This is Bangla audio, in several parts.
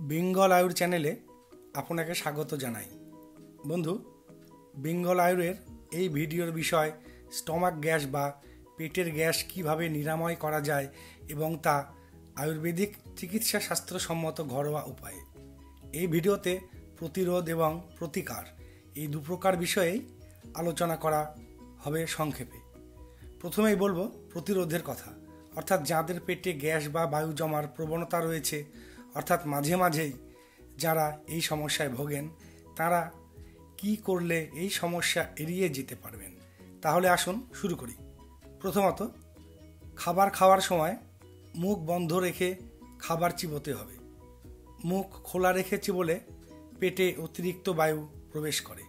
বেঙ্গল আয়ুর চ্যানেলে আপনাকে স্বাগত জানাই। বন্ধু, বেঙ্গল আয়ুরের এই ভিডিওর বিষয় স্টমাক গ্যাস বা পেটের গ্যাস কিভাবে নিরাময় করা যায় এবং তা আয়ুর্বেদিক চিকিৎসা শাস্ত্রসম্মত ঘরোয়া উপায়ে। এই ভিডিওতে প্রতিরোধ এবং প্রতিকার এই দুপ্রকার বিষয়েই আলোচনা করা হবে সংক্ষেপে। প্রথমেই বলবো প্রতিরোধের কথা, অর্থাৎ যাদের পেটে গ্যাস বা বায়ু জমার প্রবণতা রয়েছে, অর্থাৎ মাঝে মাঝেই যারা এই সমস্যায় ভোগেন, তারা কি করলে এই সমস্যা এড়িয়ে যেতে পারবেন। তাহলে আসুন শুরু করি। প্রথমত, খাবার খাওয়ার সময় মুখ বন্ধ রেখে খাবার চিবোতে হবে। মুখ খোলা রেখে চিবোলে পেটে অতিরিক্ত বায়ু প্রবেশ করে।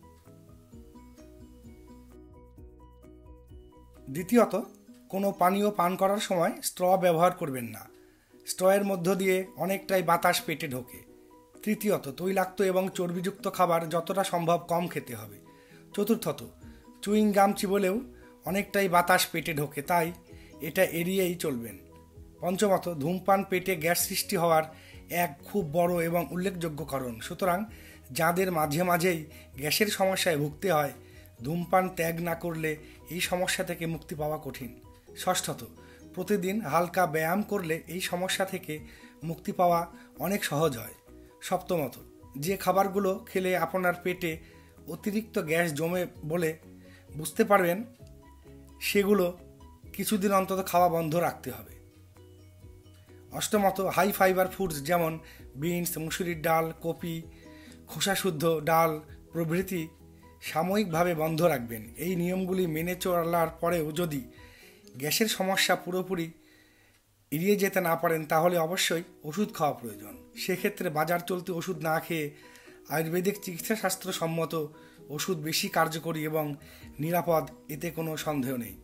দ্বিতীয়ত, কোনো পানীয় পান করার সময় স্ট্র ব্যবহার করবেন না। স্ট্রয়ের মধ্য দিয়ে অনেকটাই বাতাস পেটে ঢোকে। তৃতীয়ত, তৈলাক্ত এবং চর্বিযুক্ত খাবার যতটা সম্ভব কম খেতে হবে। চতুর্থত, চুইং গাম চিবোলেও অনেকটাই বাতাস পেটে ঢোকে, তাই এটা এড়িয়েই চলবেন। পঞ্চমত, ধূমপান পেটে গ্যাস সৃষ্টি হওয়ার এক খুব বড় এবং উল্লেখযোগ্য কারণ। সুতরাং যাদের মাঝে মাঝেই গ্যাসের সমস্যায় ভুগতে হয়, ধূমপান ত্যাগ না করলে এই সমস্যা থেকে মুক্তি পাওয়া কঠিন। ষষ্ঠত, প্রতিদিন হালকা ব্যায়াম করলে এই সমস্যা থেকে মুক্তি পাওয়া অনেক সহজ হয়। সপ্তমত, যে খাবারগুলো খেলে আপনার পেটে অতিরিক্ত গ্যাস জমে বলে বুঝতে পারবেন, সেগুলো কিছুদিন অন্তত খাওয়া বন্ধ রাখতে হবে। অষ্টমত, হাই ফাইবার ফুডস যেমন বিনস, মুসুরির ডাল, কপি, খোসাশুদ্ধ ডাল প্রভৃতি সাময়িকভাবে বন্ধ রাখবেন। এই নিয়মগুলি মেনে চলার পরেও যদি গ্যাসের সমস্যা পুরোপুরি এড়িয়ে যেতে না পারেন, তাহলে অবশ্যই ওষুধ খাওয়া প্রয়োজন। সেক্ষেত্রে বাজার চলতি ওষুধ না খেয়ে আয়ুর্বেদিক চিকিৎসা শাস্ত্র সম্মত ওষুধ বেশি কার্যকরী এবং নিরাপদ, এতে কোনো সন্দেহ নেই।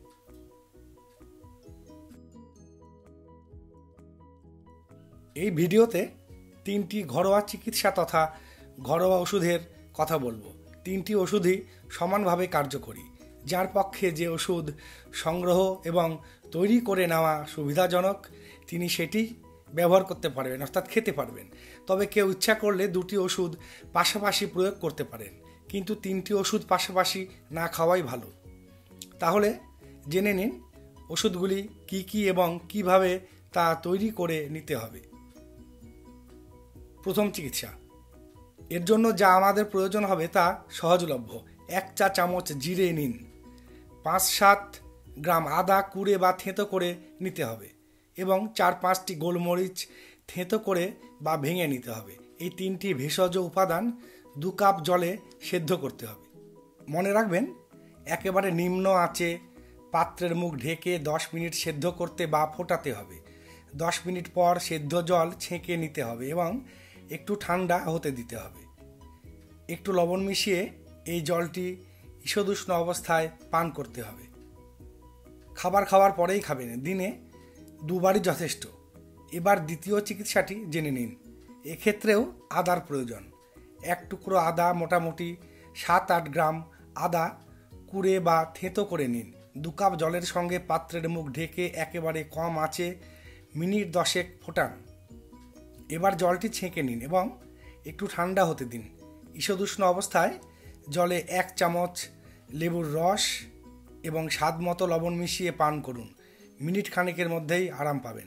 এই ভিডিওতে 3টি ঘরোয়া চিকিৎসা তথা ঘরোয়া ওষুধের কথা বলবো। 3টি ওষুধই সমানভাবে কার্যকরী। যার পক্ষে যে ওষুধ সংগ্রহ এবং তৈরি করে নেওয়া সুবিধাজনক, তিনি সেটি ব্যবহার করতে পারবেন, অর্থাৎ খেতে পারবেন। তবে কেউ ইচ্ছা করলে 2টি ওষুধ পাশাপাশি প্রয়োগ করতে পারেন, কিন্তু 3টি ওষুধ পাশাপাশি না খাওয়াই ভালো। তাহলে জেনে নিন ওষুধগুলি কি কি এবং কিভাবে তা তৈরি করে নিতে হবে। প্রথম চিকিৎসা, এর জন্য যা আমাদের প্রয়োজন হবে তা সহজলভ্য। 1 চা চামচ জিরে নিন। 5-7 গ্রাম আদা কুড়ে বা থেঁতো করে নিতে হবে এবং 4-5টি গোলমরিচ থেঁতো করে বা ভেঙে নিতে হবে। এই 3টি ভেষজ উপাদান 2 কাপ জলে সেদ্ধ করতে হবে। মনে রাখবেন, একেবারে নিম্ন আঁচে পাত্রের মুখ ঢেকে 10 মিনিট সেদ্ধ করতে বা ফোটাতে হবে। 10 মিনিট পর সেদ্ধ জল ছেঁকে নিতে হবে এবং একটু ঠান্ডা হতে দিতে হবে। একটু লবণ মিশিয়ে এই জলটি ঈষদুষ্ণ অবস্থায় পান করতে হবে। খাবার খাওয়ার পরেই খাবেন, দিনে 2 বারই যথেষ্ট। এবার দ্বিতীয় চিকিৎসাটি জেনে নিন। এক্ষেত্রেও আদার প্রয়োজন। 1 টুকরো আদা, মোটামুটি 7-8 গ্রাম আদা কুড়ে বা থেঁতো করে নিন। 2 কাপ জলের সঙ্গে পাত্রের মুখ ঢেকে একেবারে কম আঁচে মিনিট 10 ফোটান। এবার জলটি ছেঁকে নিন এবং একটু ঠান্ডা হতে দিন। ঈষদুষ্ণ অবস্থায় জলে 1 চামচ লেবুর রস এবং স্বাদ মতো লবণ মিশিয়ে পান করুন। মিনিট খানেকের মধ্যেই আরাম পাবেন।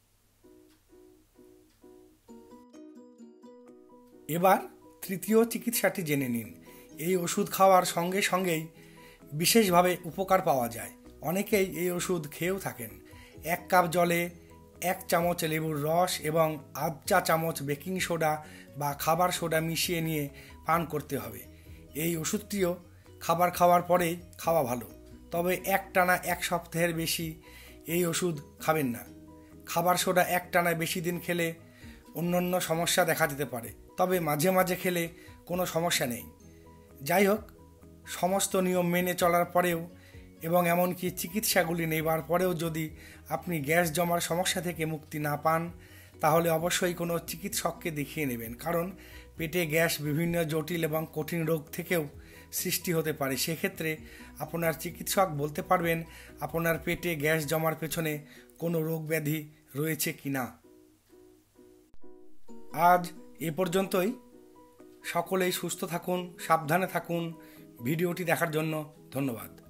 এবার তৃতীয় চিকিৎসাটি জেনে নিন। এই ওষুধ খাওয়ার সঙ্গে সঙ্গেই বিশেষভাবে উপকার পাওয়া যায়। অনেকেই এই ওষুধ খেয়েও থাকেন। 1 কাপ জলে 1 চামচ লেবুর রস এবং আধ চা চামচ বেকিং সোডা বা খাবার সোডা মিশিয়ে নিয়ে পান করতে হবে। এই ওষুধটিও খাবার খাওয়ার পরেই খাওয়া ভালো, তবে একটানা 1 সপ্তাহের বেশি এই ওষুধ খাবেন না। খাবার সোডা একটানা বেশি দিন খেলে অন্যান্য সমস্যা দেখা দিতে পারে, তবে মাঝে মাঝে খেলে কোনো সমস্যা নেই। যাই হোক, সমস্ত নিয়ম মেনে চলার পরেও এবং এমনকি চিকিৎসাগুলি নেবার পরেও যদি আপনি গ্যাস জমার সমস্যা থেকে মুক্তি না পান, তাহলে অবশ্যই কোনো চিকিৎসককে দেখিয়ে নেবেন, কারণ পেটে গ্যাস বিভিন্ন জটিল এবং কঠিন রোগ থেকেও সৃষ্টি হতে পারে। সেক্ষেত্রে আপনার চিকিৎসক বলতে পারবেন আপনার পেটে গ্যাস জমার পেছনে কোনো রোগ ব্যাধি রয়েছে কি না। আজ এ পর্যন্তই। সকলেই সুস্থ থাকুন, সাবধানে থাকুন। ভিডিওটি দেখার জন্য ধন্যবাদ।